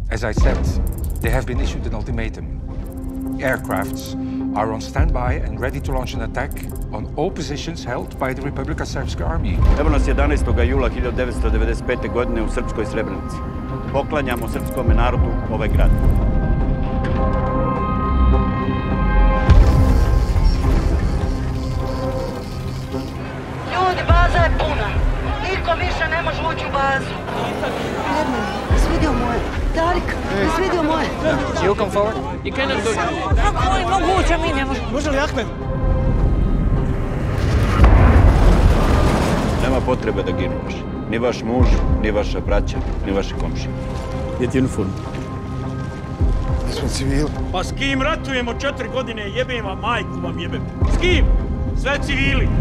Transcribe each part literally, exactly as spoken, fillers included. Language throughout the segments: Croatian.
As I said, they have been issued an ultimatum. Aircrafts are on standby and ready to launch an attack on all positions held by the Republika Srpska army. Evo nas jedanaestog jula hiljadu devetsto devedeset pete. godine u srpskoj Srebrenici. Poklanjamo srpskom narodu ovaj grad. Ljudi, baza je puna. Niko više ne može ući u bazu. Jedno, jesi vidio moje? Tarik, jesi vidio moje? You come forward. You cannot do it. Kako je moguće, mi ne možemo. Može li Ahmed? Nema potrebe da ginu vaši. Ni vaš muž, ni vaša braća, ni vaši komšije. Gdje ti uniform? Mi smo civili. Pa s kim ratujemo četiri godine, jebem vam, majku vam jebem. S kim? Sve civili.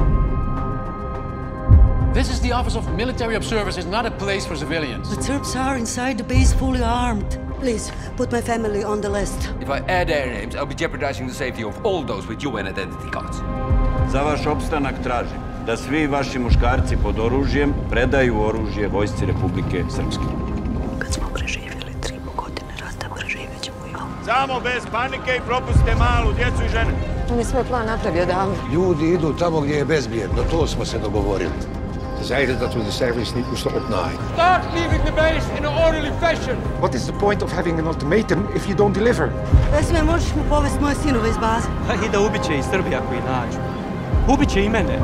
This is the Office of Military Observers. It's not a place for civilians. The Serbs are inside the base fully armed. Please, put my family on the list. If I add their names, I'll be jeopardizing the safety of all those with U N identity cards. Za vaš opstanak tražim da svi vaši muškarci pod oružjem predaju oružje vojsci Republike Srpske. Kad smo preživjeli tri godine rata, preživjet ćemo i ovo. Samo bez panike i propustite malu djecu i žene. On je svoj plan napravio davno. Ljudi idu tamo gdje je bezbjedno, to smo se dogovorili. Ze zeiden dat we de Serviërs niet moesten opnaaien. Start leaving the base in an orderly fashion. What is the point of having an ultimatum if you don't deliver? Esme, možeš mu povesti moje sinove iz baze? I da ubit će i Srbija koji nađu. Ubit će i mene.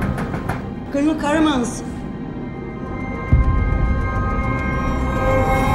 Colonel Karamans.